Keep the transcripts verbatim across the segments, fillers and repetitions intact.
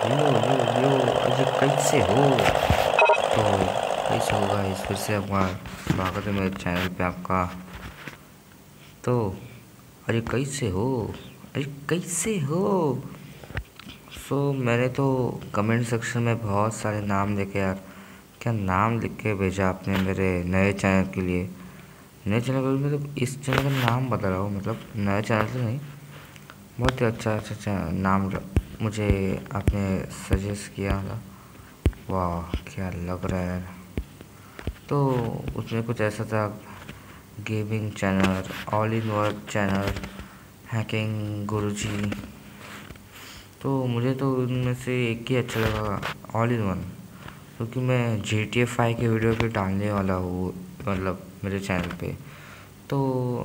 यो यो यो अजय कैसे हो? तो कैसे होगा इस फिर से आपका स्वागत है मेरे चैनल पे आपका। तो अरे कैसे हो? अरे कैसे हो? सो मैंने तो कमेंट सेक्शन में बहुत सारे नाम देखे यार। क्या नाम लिख के भेजा आपने मेरे नए चैनल के लिए। नए चैनल के लिए मतलब इस चैनल का नाम बता रहा हूँ, मतलब नए चैनल से नहीं। बहुत ही अच्छा अच्छा अच्छा नाम मुझे आपने सजेस्ट किया था। वाह क्या लग रहा है यार। तो उसमें कुछ ऐसा था, gaming channel, all in one channel, hacking Guruji. तो मुझे तो उनमें से एक ही अच्छा लगा, ऑल इन वन, क्योंकि मैं जी टी ए फाइव के वीडियो भी डालने वाला हूँ, मतलब मेरे चैनल पे। तो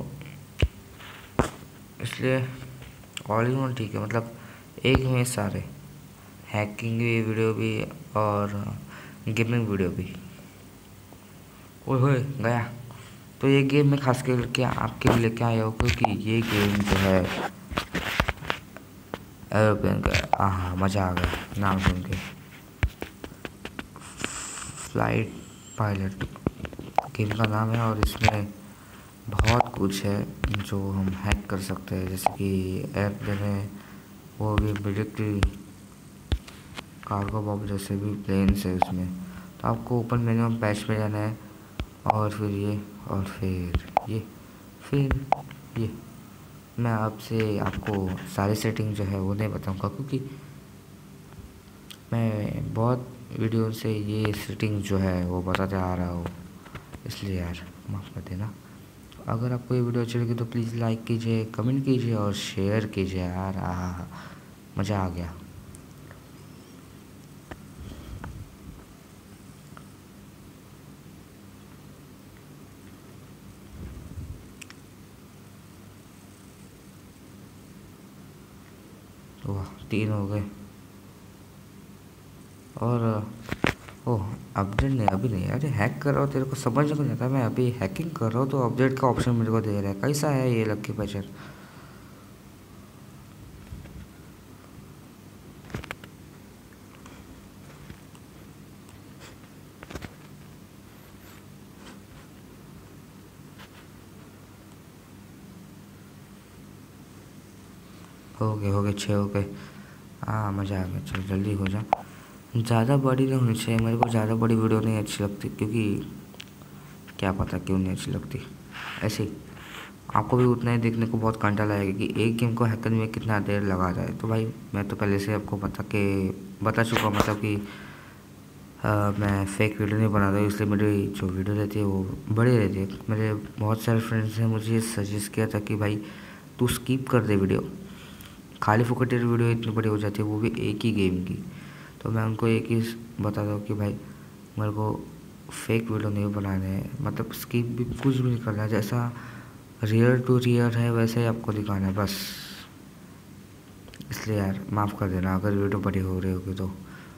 इसलिए ऑल इन वन ठीक है, मतलब एक में सारे हैकिंग भी वीडियो भी और गेमिंग वीडियो भी। ओए होए गया। तो ये गेम मैं खास करके आपके लिए लेके आया हूँ, क्योंकि ये गेम जो है एरोप्लेन का, हाँ मज़ा आ गया नाम सुन के। फ्लाइट पायलट गेम का नाम है और इसमें बहुत कुछ है जो हम हैक कर सकते हैं, जैसे कि एयरप्लेन है वो भी, मिलिट्री कार्गो बॉब जैसे भी प्लेन्स है उसमें। तो आपको ओपन मेन्यू में पैच में जाना है और फिर ये और फिर ये फिर ये। मैं आपसे आपको सारी सेटिंग जो है वो नहीं बताऊंगा, क्योंकि मैं बहुत वीडियो से ये सेटिंग जो है वो बताते आ रहा हूँ, इसलिए यार माफ़ कर देना। अगर आपको ये वीडियो अच्छी लगी तो प्लीज़ लाइक कीजिए, कमेंट कीजिए और शेयर कीजिए यार। आहा मज़ा आ गया। वाह तीन हो गए। और ओह अपडेट नहीं, अभी नहीं। अरे हैक कर रहा हूँ, तेरे को समझ नहीं आता। मैं अभी हैकिंग कर रहा हूँ तो अपडेट का ऑप्शन मेरे को दे रहा है। कैसा है ये लक्की पैचर? हो गए हो गए छः हो गए। हाँ मज़ा आ गया, चल जल्दी हो जा। ज़्यादा बड़ी नहीं होनी चाहिए, मेरे को ज़्यादा बड़ी वीडियो नहीं अच्छी लगती, क्योंकि क्या पता क्यों नहीं अच्छी लगती। ऐसे ही आपको भी उतना ही देखने को बहुत कंटाला आएगा कि एक गेम को हैक करने में कितना देर लगा जाए। तो भाई मैं तो पहले से आपको बता के बता चुका हूँ, मतलब कि आ, मैं फेक वीडियो नहीं बनाता हूँ, इसलिए मेरी जो वीडियो रहती है वो बड़ी रहती है। मेरे बहुत सारे फ्रेंड्स ने मुझे सजेस्ट किया था कि भाई तू स्किप कर दे वीडियो, खाली फुकट तेरी वीडियो इतनी बड़ी हो जाती है, वो भी एक ही गेम की। तो मैं उनको एक ही बताता हूँ कि भाई मेरे को फेक वीडियो नहीं बनाने हैं, मतलब स्किप भी कुछ भी नहीं करना है, जैसा रियल टू रियल है वैसे ही आपको दिखाना है बस। इसलिए यार माफ़ कर देना अगर वीडियो बड़ी हो रही होगी तो।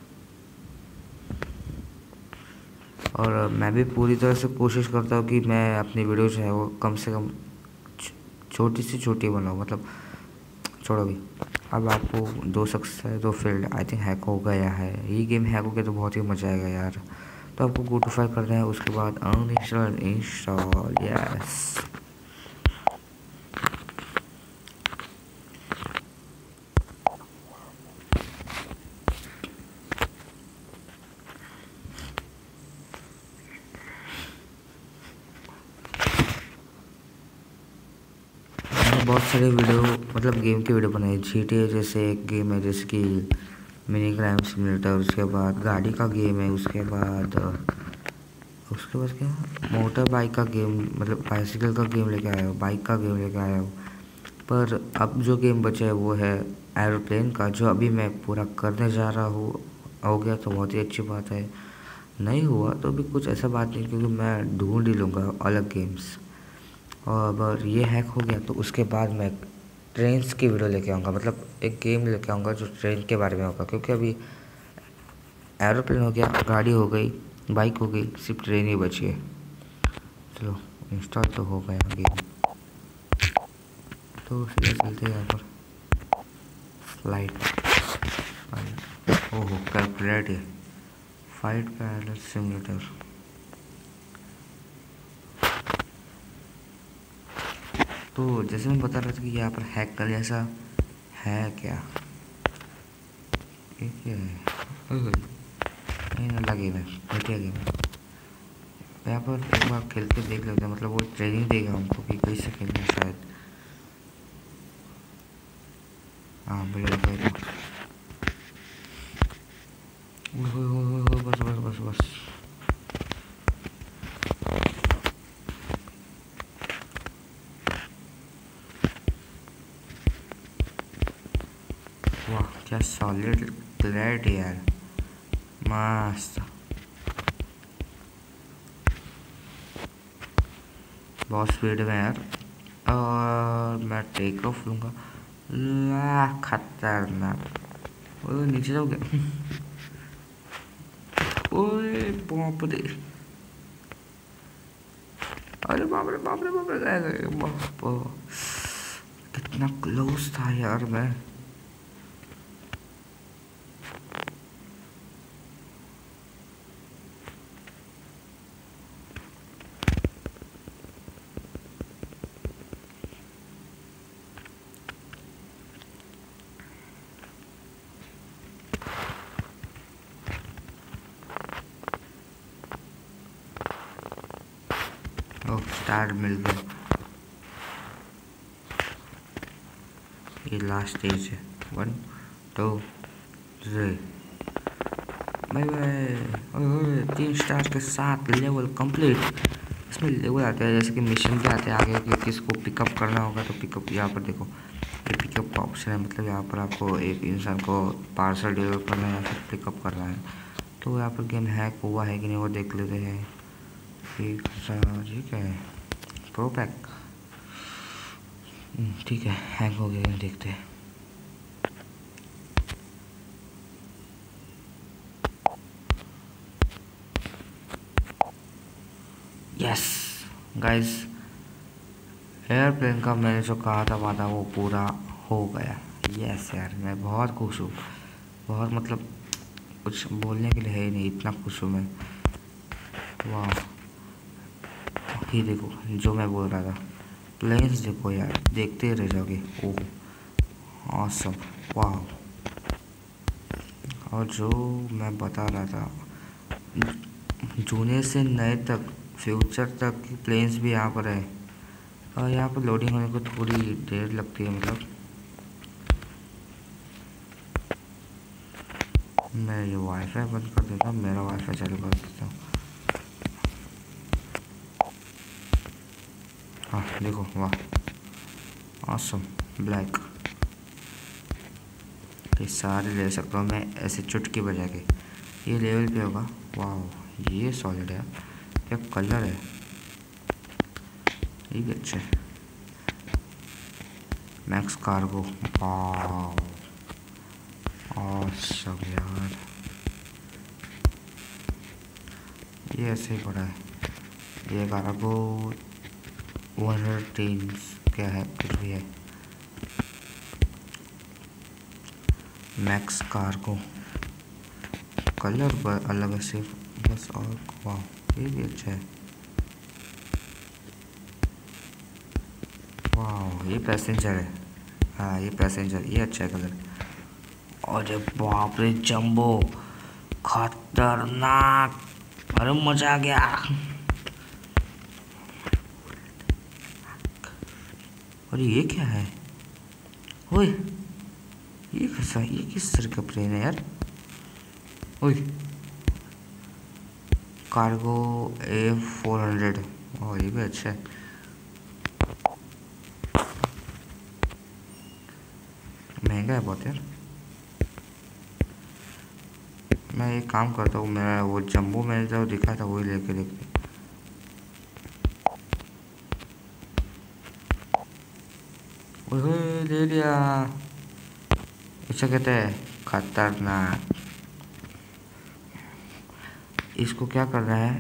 और मैं भी पूरी तरह से कोशिश करता हूँ कि मैं अपनी वीडियो जो है वो कम से कम छोटी से छोटी बनाऊँ, मतलब छोड़ो भी। अब आपको दो शख्स है दो फील्ड आई थिंक हैक हो गया है। ये गेम हैक हो गया तो बहुत ही मज़ा आएगा यार। तो आपको गो टू फाइव करना है, उसके बाद अनइंस्टॉल इंस्टॉल यस। बहुत सारे वीडियो मतलब गेम के वीडियो बनाए। जी टी ए जैसे एक गेम है, जैसे कि मिनी क्राइम सिमुलेटर, उसके बाद गाड़ी का गेम है, उसके बाद उसके बाद क्या मोटर बाइक का गेम, मतलब बाइसिकल का गेम लेके आया हूँ, बाइक का गेम लेके आया हूँ। पर अब जो गेम बचा है वो है एरोप्लेन का, जो अभी मैं पूरा करने जा रहा हूँ। हो गया तो बहुत ही अच्छी बात है, नहीं हुआ तो भी कुछ ऐसा बात नहीं, क्योंकि मैं ढूंढ ही लूँगा अलग गेम्स। और अगर ये हैक हो गया तो उसके बाद मैं ट्रेन्स की वीडियो लेके आऊँगा, मतलब एक गेम लेके आऊँगा जो ट्रेन के बारे में होगा। क्योंकि अभी एरोप्लेन हो गया, गाड़ी हो गई, बाइक हो गई, सिर्फ ट्रेन ही बची है। चलो इंस्टॉल तो हो गया गेम, तो सीधे चलते हैं यहाँ पर फ्लाइट। ओहो कैलकुलेट है, फाइट पायलट सिमुलेटर। तो जैसे मैं बता रहा था कि यहाँ पर हैक का जैसा है क्या, ये क्या है, नहीं ना लगे ना घटिया गेम। यहाँ पर एक बार खेल के देख लेते हैं, मतलब वो ट्रेनिंग देगा हमको कि कैसे खेलना है शायद। हाँ बढ़िया लगा था। बस बस बस बस वाह क्या सॉलिड क्लैरिटी यार, मस्त। बहुत स्पीड में यार, और मैं टेक ऑफ लूँगा। ला खतरनाक, ओए नीचे जाओ गया। ओए बाप रे, अरे बाप रे बाप रे बाप रे, गए गए बाप, कितना क्लोज था यार मैं। ओह स्टार मिल गया, ये लास्ट स्टेज है। One two three, bye bye. तीन स्टार के साथ लेवल कंप्लीट। इसमें लेवल आते हैं जैसे कि मिशन भी आते हैं आगे कि किसको पिकअप करना होगा, तो पिकअप यहाँ पर देखो, ये पिकअप का ऑप्शन है, मतलब यहाँ पर आपको एक इंसान को पार्सल डिलीवर करना है या फिर पिकअप करना है। तो यहाँ पर गेम हैक हुआ है कि नहीं वो देख लेते हैं। एक ठीक है, प्रो पैक ठीक है, हैक हो गया, देखते हैं। यस गाइस, एयरप्लेन का मैंने जो कहा था वादा वो पूरा हो गया। यस यार मैं बहुत खुश हूँ, बहुत मतलब कुछ बोलने के लिए है ही नहीं, इतना खुश हूँ मैं। वाह, ये देखो जो मैं बोल रहा था, प्लेन्स देखो यार, देखते रह जाओगे। ओह ऑसम, वाह। और जो मैं बता रहा था, जूने से नए तक, फ्यूचर तक की प्लेन्स भी यहाँ पर है। और यहाँ पर लोडिंग होने को थोड़ी देर लगती है, मतलब मैं ये वाईफाई बंद कर देता हूँ, मेरा वाईफाई चालू कर देता हूँ। हाँ देखो, वाह ऑसम ब्लैक, ये सारे ले सकता हूँ मैं ऐसे चुटकी बजा के। ये लेवल पे होगा। वाह ये सॉलिड है, क्या कलर है, ये भी अच्छा है। मैक्स कार्गो, वाह ऑसम यार, ये ऐसे ही पड़ा है। ये कार्गो वन हंड्रेड टीम्स क्या है, कुछ भी है। मैक्स कार्गो कलर अलग है सिर्फ बस, और वाह ये भी अच्छा है। वाह ये पैसेंजर है, हाँ ये पैसेंजर, ये अच्छा है कलर। अरे बाप रे जंबो, खतरनाक, अरे मजा आ गया। अरे ये क्या है, ओए ये कैसा, ये किस तरह का प्लेन है यार। ओए कार्गो ए फोर हंड्रेड, और ये भी अच्छा है। महंगा है बहुत यार। मैं एक काम करता हूँ, मेरा वो जंबो मैंने जो दिखा था वही लेके देखते। ओए ले लिया, इसे कहते हैं खतरनाक। इसको क्या करना है,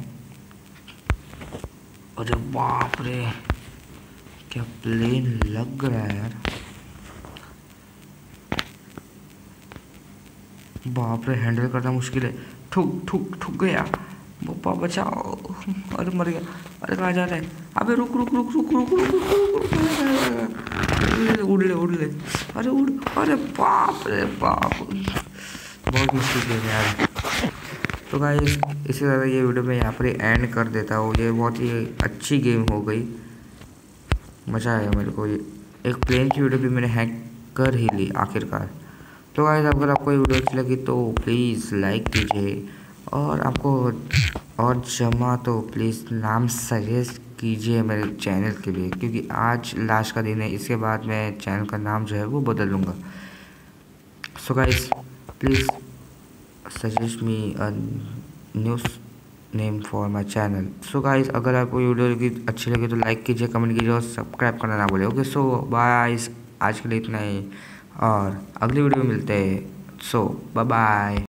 अरे बाप रे क्या प्लेन लग रहा है यार। बाप रे, हैंडल करना मुश्किल है। ठुक ठुक ठुक गया। पापा बचाओ। अरे मर गया। अरे कहाँ जा रहा है? अबे रुक रुक रुक रुक रुक रुक रुक रुक, उड़ ले उड़ ले। अरे उड़। अरे बाप रे बाप, बहुत मुश्किल गेम है यार। तो गाइस इससे ज़्यादा ये वीडियो मैं यहाँ पर ही एंड कर देता हूँ। ये बहुत ही अच्छी गेम हो गई, मज़ा आया मेरे को। ये एक प्लेन की वीडियो भी मैंने हैक कर ही ली आखिरकार। तो गाइस अगर आपको ये वीडियो अच्छी लगी तो प्लीज़ लाइक कीजिए, और आपको और जमा तो प्लीज़ नाम सजेस्ट कीजिए मेरे चैनल के लिए, क्योंकि आज लास्ट का दिन है। इसके बाद मैं चैनल का नाम जो है वो बदल लूँगा। So guys please suggest me a new name for my channel. So guys अगर आपको वीडियो लगी अच्छी लगी तो लाइक कीजिए, कमेंट कीजिए और सब्सक्राइब करना ना भूलिए। ओके सो बाय, आज के लिए इतना ही, और अगली वीडियो में मिलते हैं। So bye bye.